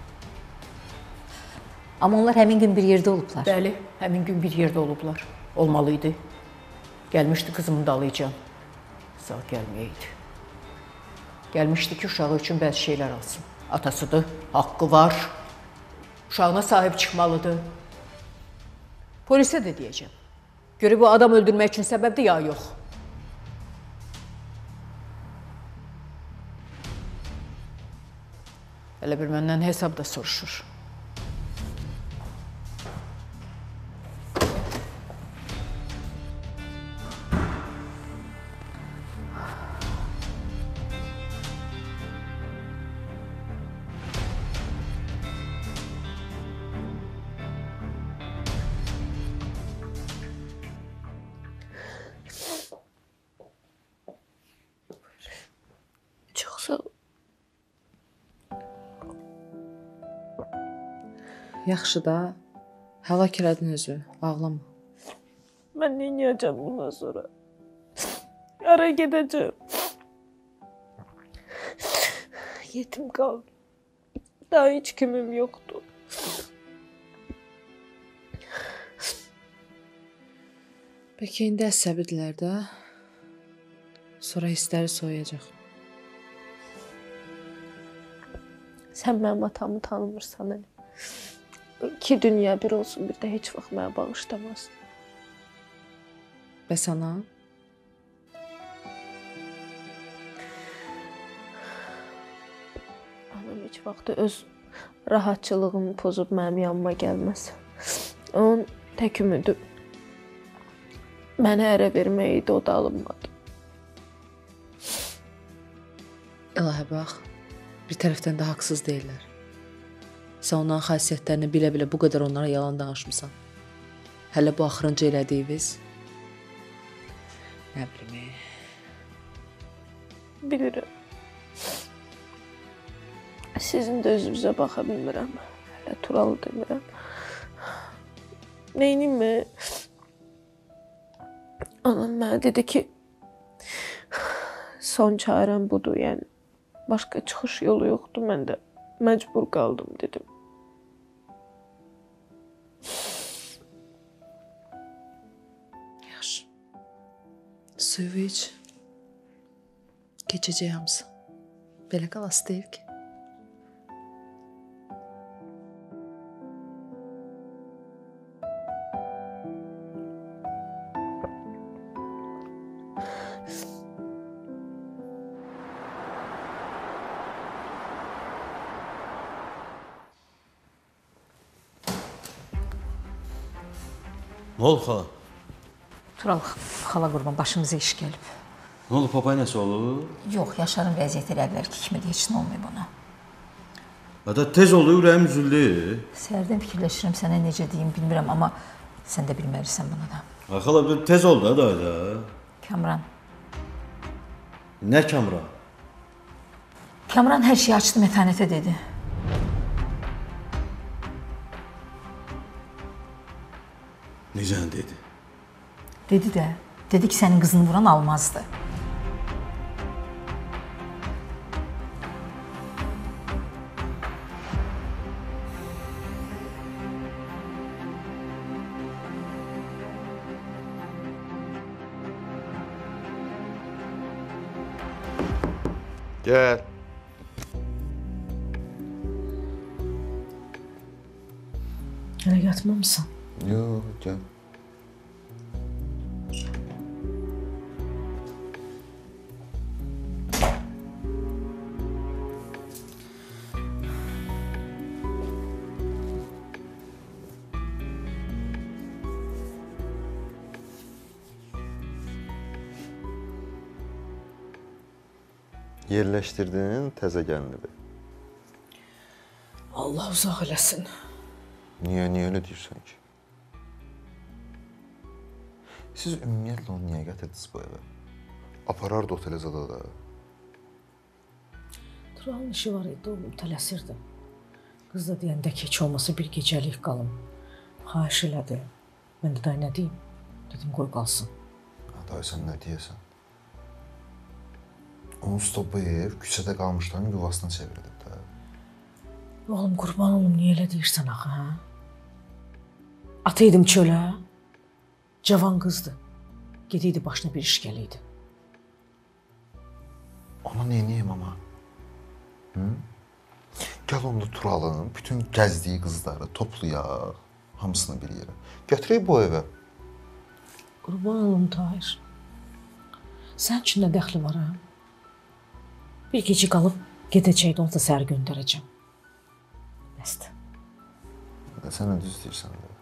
Amma onlar həmin gün bir yerdə olublar. Bəli, həmin gün bir yerdə olublar. Olmalıydı. Gəlmişdi qızımı dalayacağım. Sağ gəlməyəydi. Gəlmişdi ki, uşağı üçün bəzi şeylər alsın. Atasıdır, haqqı var. Uşağına sahib çıxmalıdır. Polisə də deyəcəm. Görü bu adam öldürmək üçün səbəbdir ya yox. Elə bir məndən hesab da soruşur. Çox sağ ol. Yaxşı da, həlak elədin özü, ağlama. Mən nə edəcəm bundan sonra? Hara gedəcəm? Yetim qaldım. Daha heç kimim yoxdur. Bəlkə indi əsəbidirlər də, sonra hissləri soyuyacaq. Sən mənim atamı tanımırsan, hani. İki dünya bir olsun, bir də heç vaxt mənə bağışlamazsın. Bəs ana? Anam heç vaxt öz rahatçılığını pozub mənim yanıma gəlməz. Onun tək ümidi mənə ərə vermək idi, o da alınmadı. Elahə bax, bir tərəfdən də haqsız deyirlər. Sən onların xasiyyətlərini bilə-bilə bu qədər onlara yalan danışmısan. Hələ bu axırıncı elədiyiniz? Nə bilim. Bilirəm. Sizin də özünüzə baxa bilmirəm. Hələ Turalı demirəm. Neynim mi? Anam mənə dedi ki, son çarəm budur, yəni başqa çıxış yolu yoxdur, mən də məcbur qaldım dedim. Suyu iç. Keçəcək hamısı. Belə qalası deyil ki. Ne oldu xala? Tural, xala qurban, başımıza iş gəlib. Ne oldu, papay nəsə olur? Yox, Yaşarın vəziyyəti elə əvvəlki kimi də heç nə olmayıb ona. Hatta tez oldu, ürəyim üzüldü. Səhərdən fikirləşirəm sənə necə deyim bilmirəm, amma sən də bilməlisən bunu da. Ha, xala, tez oldu da da. Kamran. Nə Kamran? Kamran hər şeyi açdı, mətanətə dedi. Necə dedi? Dedi də, dedi ki, sənin qızını vuran almazdı. Gəl. Hələ yatmamısan? Yox, gəl. Yerləşdirdin təzə gəlini. Allah uzaq eləsin. Niyə, niyə elə deyirsən ki? Siz ümumiyyətlə onu niyə gətirdiniz bu evə? Aparardı otelə zada da. Turalın işi var idi, oğlum, tələsirdim. Qız da deyəndə ki, heç olmasa bir gecəlik qalım. Xahiş elədi. Mən də day nə deyim? Dedim, qoy qalsın. Day, sən nə deyəsən? Onsuz da bu ev küçədə qalmışların yuvasına çevirilib də. Oğlum, qurban olum, niyə elə deyirsən axı, hə? Ataydım çölə. Cavan qızdı. Gediydi, başına bir iş gəliydi. Ona neyniyim ama? Hı? Gəl onda Turalın bütün gəzdiyi qızları toplayaq, hamısını bir yerə. Gətirək bu evə. Qurban olum, Tahir. Sən üçün nə dəxli var, hə? Bir gecə qalıb gedəcəkdi, onu da səhər göndərəcəm. Bəsdir. Sən nə düz deyirsən də.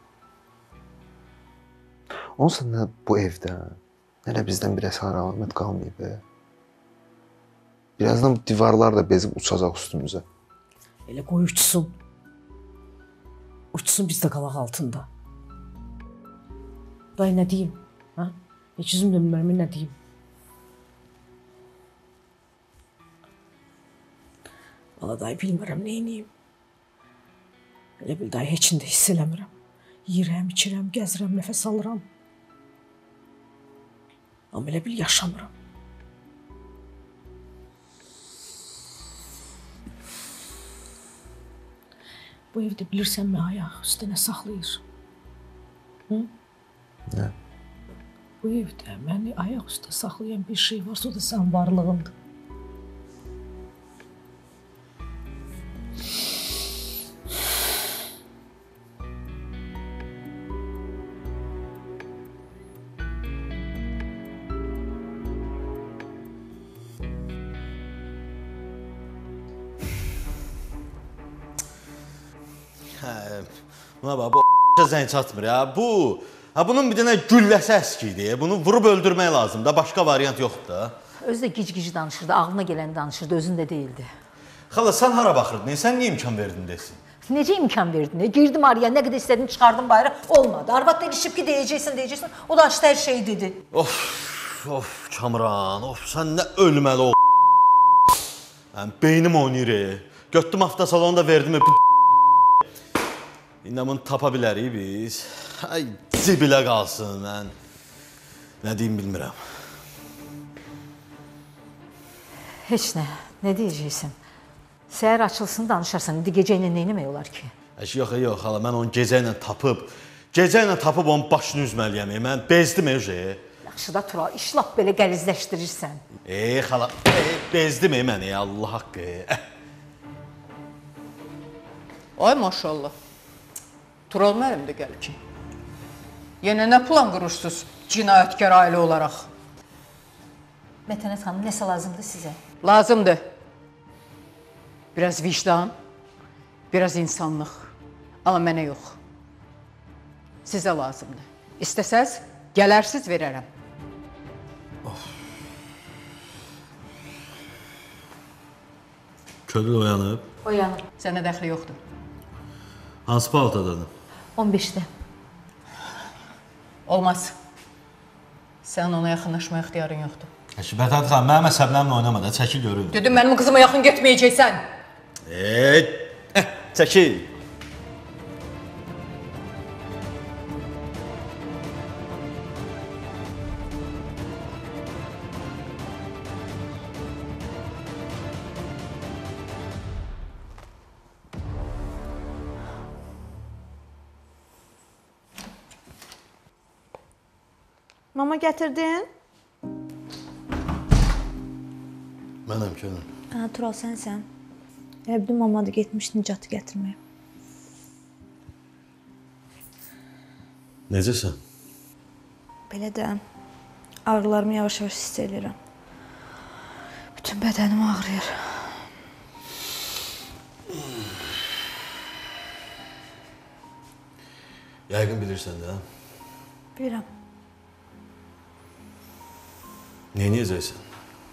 Onsa nə bu evdən, nə də bizdən bir əsər alamət qalmayıb. Birazdan divarlar da bezib uçacaq üstümüzə. Elə qoy uçsun. Uçsun, biz də qalaq altında. Day nə deyim? Ha? Heç üzüm də bilmərəm, nə deyim? Valla day bilmirəm, neyniyim. Elə bil day heç də hiss eləmirəm. Yirəm, içirəm, gəzirəm, nəfəs alıram. Amma elə bil yaşamıram. Bu evdə bilirsənmi ayaq üstə nə saxlayır? Hı? Nə? Bu evdə məni ayaq üstə saxlayan bir şey varsa, o da sən varlığındır. Buna bax, bu zəng çatmır ya. Bu, ha bunun bir dənə gülləsi əskiydi. Bunu vurub öldürmək lazımdır. Başqa variant yoxdur da. Özü də gic-gic danışırdı, ağlına gələni danışırdı, özündə deyildi. Xala, sən hara baxırdın? Sən niyə imkan verdin desin? Necə imkan verdin? Girdim araya, nə qədər istədim çıxardım bayra, olmadı. Arvad da ilişib ki, deyəcəksən, deyəcəksən. O da açdı hər şeyi dedi. Of, of, Kamran, of, sən nə ölməli ol. Mən beynim oynayır. Götdüm avtosalonu da verdim. İndi bunu tapa bilərik biz. Ay, zibilə qalsın, mən nə deyim bilmirəm. Heç nə, nə deyəcəksən? Səhər açılsın, danışarsan. İndi gecə ilə nə etmək olar ki? Əş, yox, yox, hala, mən onu gecə ilə tapıb, gecə ilə tapıb onun başını üzməliyəm. Mən bezdim, Ejə. Yaxşı da Tural, iş lap belə qəlizləşdirirsən. Ey xala, e, bezdim e məni, Allah haqqı. Ay maşallah. Tural müəllim də gəlir ki. Yenə nə plan qurursunuz cinayətkar ailə olaraq? Mətənət xanım, nəsə lazımdır sizə? Lazımdır. Biraz vicdan, biraz insanlıq. Amma mənə yox. Sizə lazımdır. İstəsəz, gələrsiz verərəm. Könül oyanıb. Oyanıb. Sənə dəxli yoxdur. Hansı paltadadır? on beşdə. Olmaz. Sən ona yaxınlaşma ixtiyarın yoxdur. Əşi, Mətənət xanım, mənim əsəblərimlə oynama da, çəkil görün. Dedim, mənim qızıma yaxın getməyəcəksən. Eee, eh, çəkil. Mama gətirdin? Mənəm Könül. Hə, Tural sənsən. Elə bildim mama da getmiş Nicatı gətirməyə. Necəsən? Belə də ağrılarımı yavaş-yavaş hiss edirəm. Bütün bədənim ağrıyır. Yəqin bilirsən də. Bilirəm. Neyniyəcəksən?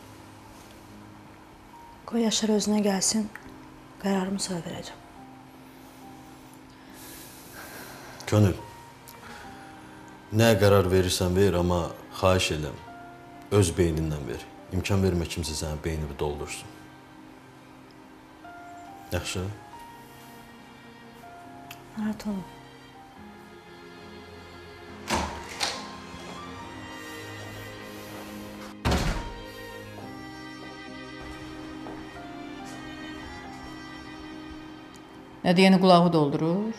Qoy Yaşar özünə gəlsin, qərarımı sonra verəcəm. Könül, nə qərar verirsən ver, amma xahiş edirəm, öz beynindən ver. İmkan vermə kimsə sənin beynini doldursun. Yaxşı? Narahat olma. Nə deyəni qulağı doldurur?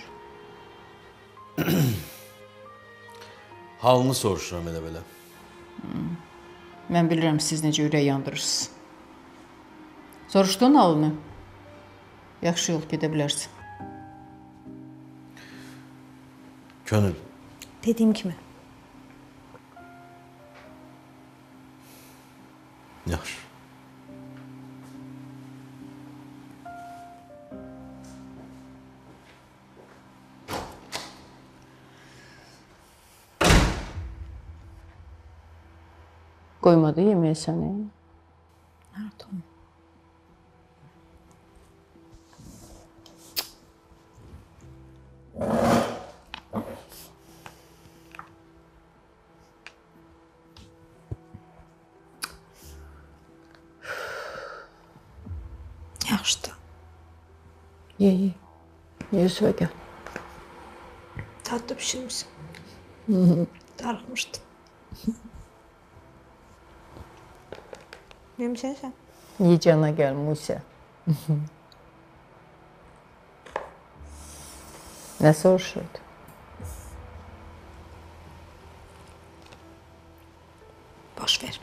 Halını soruşuram elə belə. Hmm. Mən bilirəm siz necə ürək yandırırsınız. Soruşduğun halını? Yaxşı yol gedə bilərsin. Könül. Dediyim kimi. Yaxşı. Qoymadı yeməyə səni. Narahat olma. Yaxşıdır. Ye, ye. Ye, üzvə gəl. Tatlı pişirmişsin. Darıxmışdım. Yemişsən sən? Yiyəcənə gəl, Musa. Nə soruşurdu? Boş ver.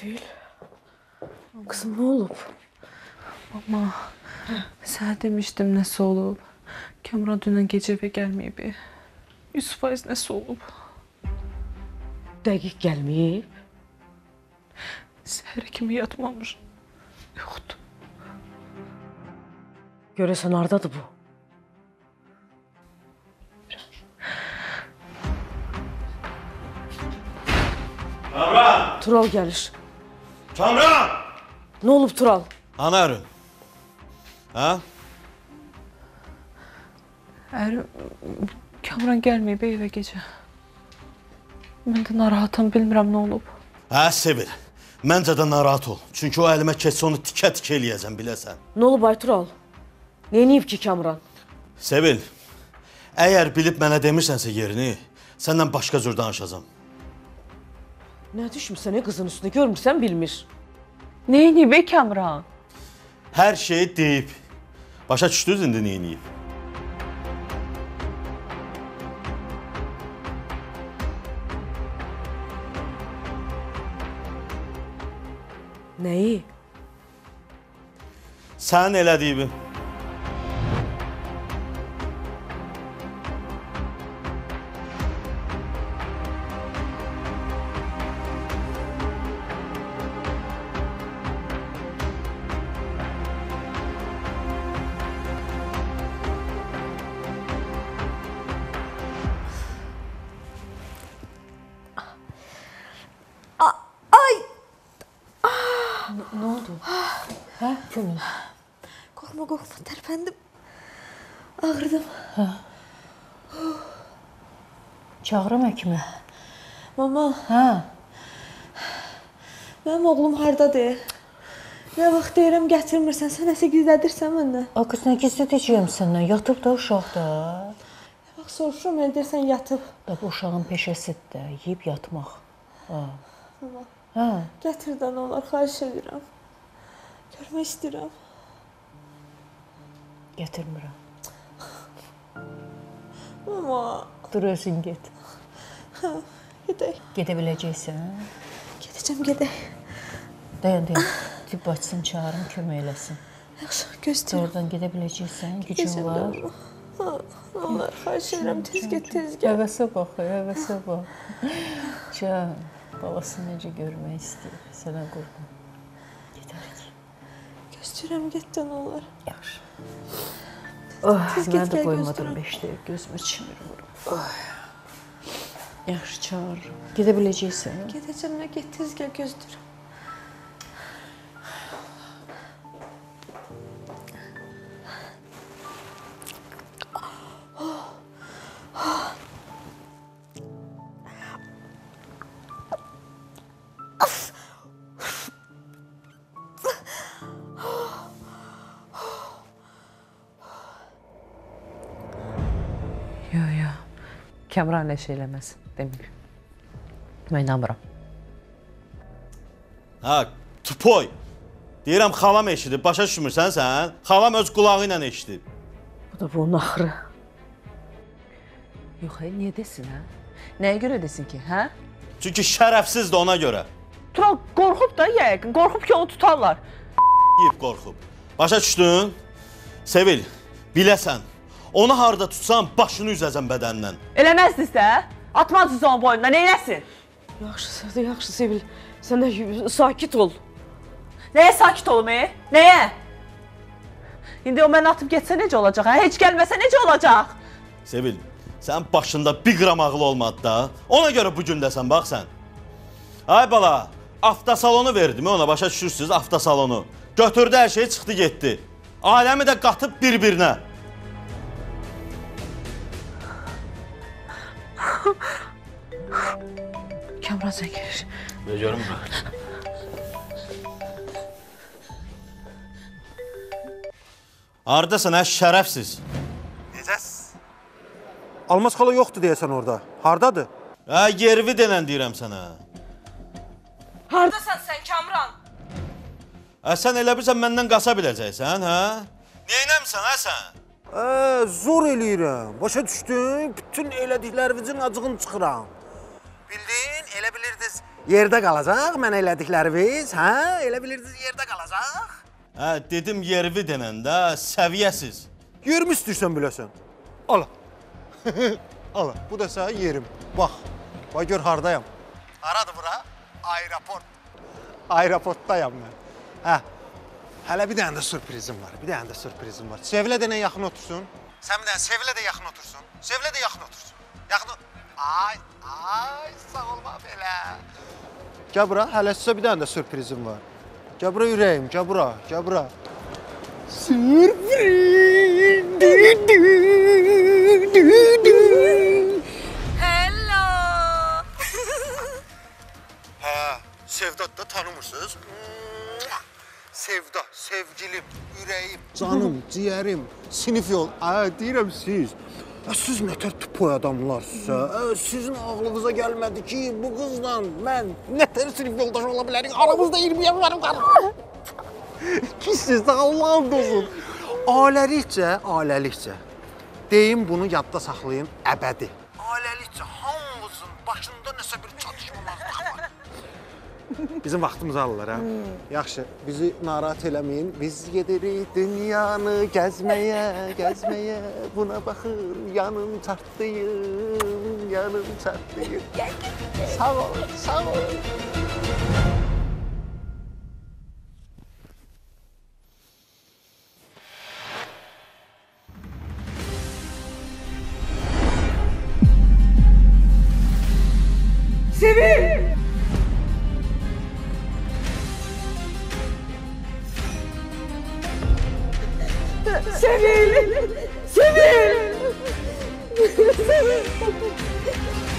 Sevil. Kızım ne olub? Mama, sənə demişdim nəsə olub. Kamran dünən gecə evə gəlməyib. yüz faiz nəsə olub. Dəqiq gəlməyib. Səhərə kimi yatmamış. Yoxdur. Görəsən hardadır bu? Kamran! Tural gəlir. Kamran! Nə olub Tural? Ana ərin. Hə? Ərim, Kamran gəlməyib evə gecə. Mən də narahatam, bilmirəm nə olub. Hə, Sevil. Məncə də narahat ol. Çünki o əlimə keçsə onu tikə-tikə eləyəcəm, biləsən. Nə olub ay Tural? Neyiniyib ki Kamran? Sevil, əgər bilib mənə demirsənsə yerini, səndən başqa cür danışacağam. Nə düşmüsən qızın üstünə? Görmürsən, bilmir. Neyiniyib ey Kamran? Hər şeyi deyib. Başa düşdünüz indi neyiniyib? Nəyi? Sənin elədiyimi. Nə oldu? Hə, Könül? Qorxma, qorxma, tərpəndim. Ağrıdım. Hə. Çağırım həkimi. Mama. Hə. Mənim oğlum hardadır? Nə vaxt deyirəm gətirmirsən, sən nəsə gizlədirsən məndən. A qız, nə gizlədəcəyəm səndən? Yatıb da uşaq da. Nə vaxt soruşurum, elə deyirsən yatıb. Da bu uşağın peşəsidir də, yeyib yatmaq. Ha. Mama. Hə. Gətir də nə olar, xahiş edirəm. Görmək istəyirəm. Gətirmirəm. Mama. Dur özün get. Hə, gedək. Gedə biləcəksən? Gedəcəm, gedək. Dayan, dayan. Tibb açsın, çağırım, kömək eləsin. Yaxşı, gözləyirəm. Oradan gedə biləcəksən, gücün var. Hə, nə olar, xahiş edirəm, tez get, tez get. Həvəsə bax, həvəsə bax. Can, babası necə görmək istəyir, sənə qurban. Gedərik. Gözləyirəm, get də nə olar. Yaxşı. Mən də qoymadım beş dəqiq, gözümü çimir vurum. Yaxşı, çağır. Gedə biləcəksən? Gedəcəm, nə get, tez gəl, gözləyirəm. Yo, yo. Kamran nə şey eləməz, demir. Mən inanmıram. Ha, tupoy. Deyirəm, xalam eşidib, başa düşmürsən sən? Xalam öz qulağı ilə eşidib. Bu da bunun axırı. Yox, hey, niyə desin, hə? Nəyə görə desin ki, hə? Çünki şərəfsizdir ona görə. Tural qorxub da yəqin, qorxub ki, onu tutarlar. Yiyib qorxub. Başa düşdün? Sevil, biləsən, onu harda tutsan, başını üzəsən bədəndən. Eləməzdinsə, atmazsınız onun boynuna, neynəsin? Yaxşı, yaxşı Sevil, sən də sakit ol. Nəyə sakit olum, e? Nəyə? İndi o məni atıb getsə necə olacaq, hə? Heç gəlməsə necə olacaq? Sevil, sən başında bir qram ağıl olmadı da, ona görə bu gündəsən, bax sən. Ay bala, avtosalonu verdim ona, başa düşürsünüz, avtosalonu. Götürdü hər şey, çıxdı, getdi. Aləmi də qatıb bir-birinə. Kamran sən gəlir. Və görüm bura. Haradasan, hə, şərəfsiz? Necəsiz? Almaz xala yoxdur deyəsən orada. Hardadır? Hə, yervi denən deyirəm sənə. Hardasan sən Kamran? Hə, sən elə bilsən məndən qasa biləcəksən, hə? Neynəmsən, hə sən? Ə, zor eləyirəm. Başa düşdün? Bütün elədiklərinizin acığını çıxıram. Bildin, elə bilirdiniz, Yerdə qalacaq, mən elədikləriniz, hə? Elə bilirsiniz yerdə qalacaq? Hə, dedim yervi denəndə səviyyəsiz. Yerimi istəyirsən biləsən. Ala. Ala, bu da sənin yerim. Bax, bax gör hardayam. Haradır bura? Aeroport. Aeroportdayam mən. Hə, hələ bir dənə də sürprizim var, bir dənə də sürprizim var. Sevilə də nə yaxın otursun? Sən bir dənə Sevilə də yaxın otursun. Sevilə də yaxın otursun. Yaxın. Ay, ay, sağ olma belə. Gəl bura, hələ sizə bir dənə də sürprizim var. Gəl bura ürəyim, gəl bura, gəl bura. Sürpriz! Hello! Hə, Sevda da tanımırsınız? Sevda, sevgilim, ürəyim, canım, ciyərim, sinif yol. Ay, deyirəm siz. Siz nətər tupoy adamlarsınız? Sizin ağlınıza gəlmədi ki, bu qızla mən nətər sinif yoldaşı ola bilərik? Aramızda iyirmi yaş var qarı. Ki siz Allah'ın olsun. Ailəlikcə, ailəlikcə. Deyim bunu yadda saxlayın, əbədi. Ailəlikcə hamımızın başında nəsə bir çatışmamazlıq var. Bizim vaxtımızı alırlar, hə? Yaxşı, bizi narahat eləməyin. Biz gedirik dünyanı gəzməyə, gəzməyə. Buna baxın, yanım çartlayın, yanım çartlayın. Sağ ol, sağ ol. Sevil! Sevil! Sevil! Sevil!